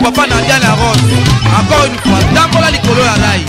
papa Nadia la Rose. Encore une fois, Tambola Likolo ya Lai.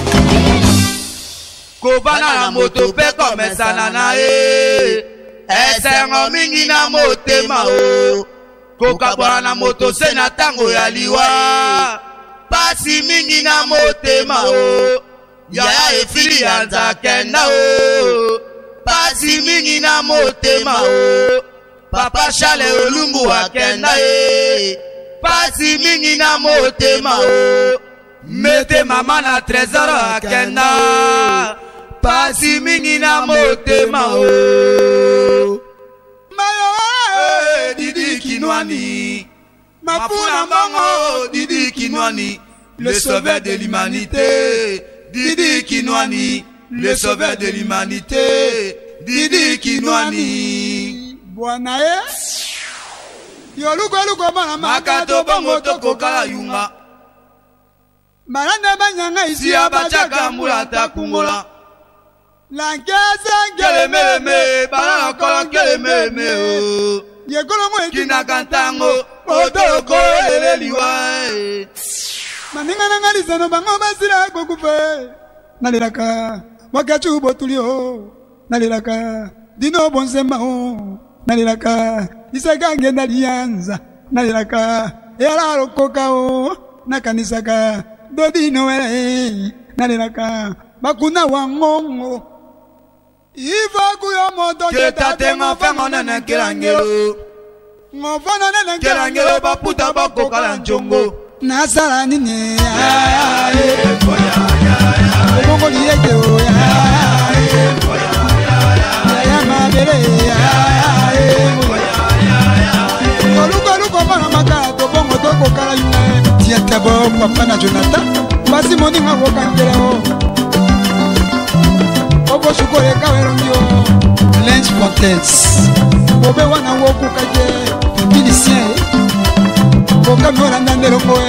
Kobana na moto pe komesana na e. Esengo mingi na motema o. Kokabwana na moto se na tango ya liwa. Pasi mingi na motema o. Yaya efili ya nzakenda o. Pasi mingi na motema o. Papa Chale olumbu akenda e. Pasi mingi na motema o. Mete mama na trésor akenda. Pasi mingi na motema o. Mayo Didi Kinwani. Mafuna mbongo Didi Kinwani. Le sauveur de l'humanité. Didi Kinwani. Le sauveur de l'humanité. Didi Kinwani. Bwana e. Yoluko mana makato bongo toko kala yunga. Maranda banyanga isi ya bachaka mulata kungola. Lankasa keleme bala kola keleme o. Yekolo mo kina kantango otoko eleliwa. Maninga nangaliza no bango basira kokufe. Naliraka wakachu botulio. Naliraka dino bonsema o. Naliraka isaka ngenda lianza. Naliraka yala rokoka o. Nakanisaka dodino ele. Naliraka bakuna wangongo. Iva kuyo moto ketate ngofengo nene kelangelo. Ngofana nene kelangelo baputa bako kala njongo. Nasara nini ya Mongo liyeke o ya mabere ya luko mana maka to bongo toko kala yunga. Tia tabo papa na Jonathan basi moni ngako kangela o. Obo shukore kawerondio Lynch Fontaines Obe wana woku kaje milicien Oka mora ndandero koe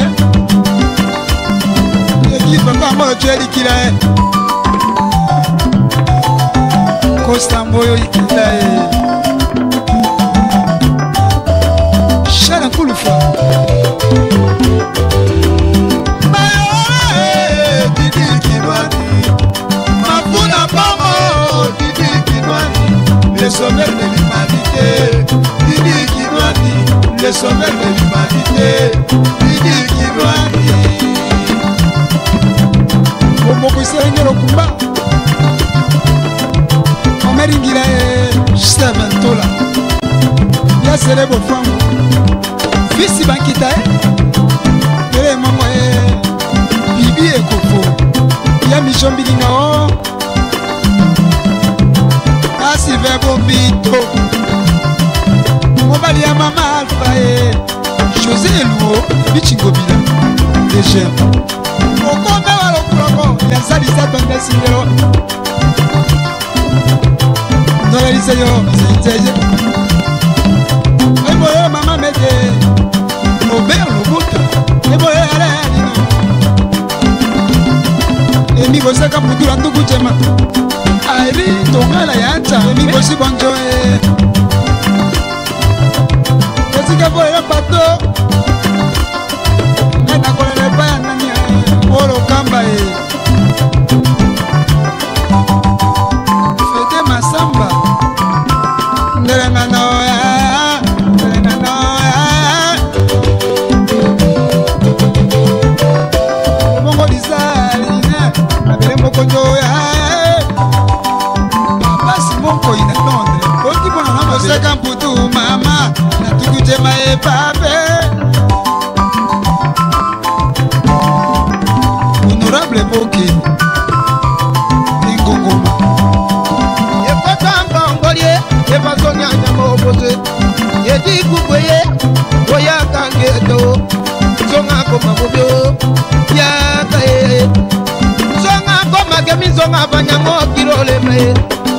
Eki papa mo cheli kila Costa Moyo ikila Shala kulufa le sauveur de l'humanité, Didi Kinwani, le sauveur de l'humanité, Didi Kinwani. Omoko isengero kumba Omeringira Steven Tola Ya serebo fangu Fisi bankita Tere mamo Bibi ekofo Ya mishombilinga o Sylvain Bombito Mobali ya mama Alpha José Eluo Bichingo Bila Dejem Okome walo kuroko Ya salisa tonde singero Nolelise yo Zenteje Ebo yo mama mede Robert Lobuta Ebo yo yale alino Emigo seka mudura ndugu jema Airi tongala yancha Emigo si bonjo Kesika po ya pato Nena kolele paya nani Olo kamba Fete masamba Ndelena noya Ndelena noya Mongo disali Nabele moko njoya Moko ina Londres Oki bona na moseka mputu mama Na tukuje mae pape Honorable Boki Ingongoma Yepata mbangolie Yepaso nyanya mobose Yedi kukweye Oya kangeto Zonga koma bobyo Yaka Zonga koma kemi zonga banyango kirole mae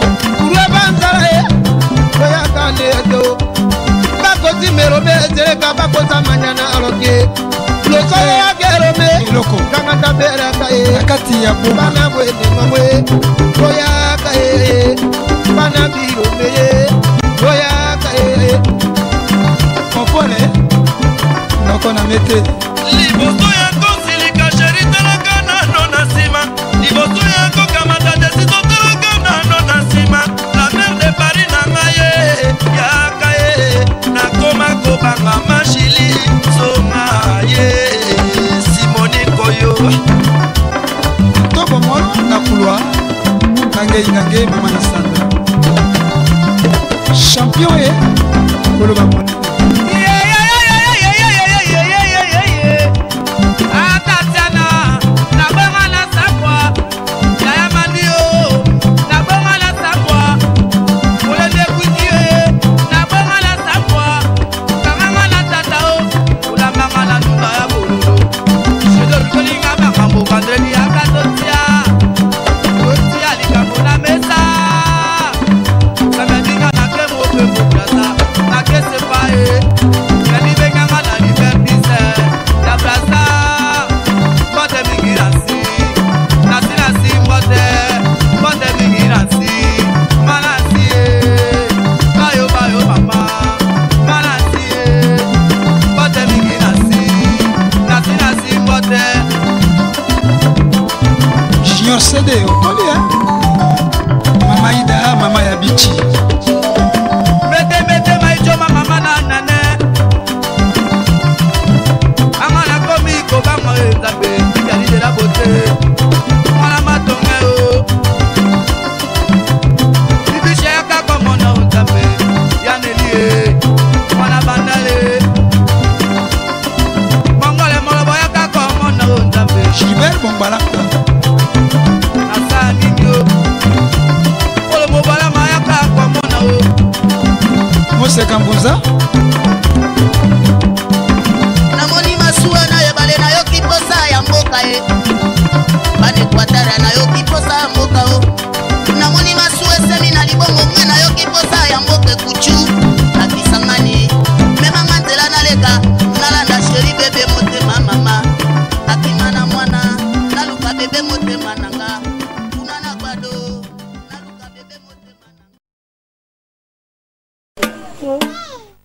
Oya kangeto Bakosi merobe Zereka bakosa manyana aloke Loso ya gerome Iloko Kangata bera kaye Nakati ya boma Bana mwene mamwe Oya kaye Bana biro meye Oya kaye Kompole Noko na mete liboso ya kosilika sheri talaka nano na nsima liboso ya kokamata desizo talaka nano na nsima la mer de Paris na ngai ye yaka ye nakoma kobanga mashili zonga ye Simoni Koyo tobo molo na couloir nange mama na Sandra champion ye koloba moni CD okoli mama Ida mama ya bichi mete maicho mama na nane amana komi ko bango nzambe yali de la beauté mala matonga o bibiche yaka kwa mona nzambe yanelie mala bandale mongole molo boyaka kwa mona nzambe Gilbert Bombala Mose Kambuza namoni masuwa na yebale na yo kiposa ya mboka ye bane kwatara na yo kiposa ya mboka o namoni masuwa semi na libongo mwe na yo kiposa ya mboka kuchu akisangani mema manzela na leka nalanda sheri bebe motema mama akima na mwana naluka bebe motema nanga kuna na bado naluka bebe motema nanga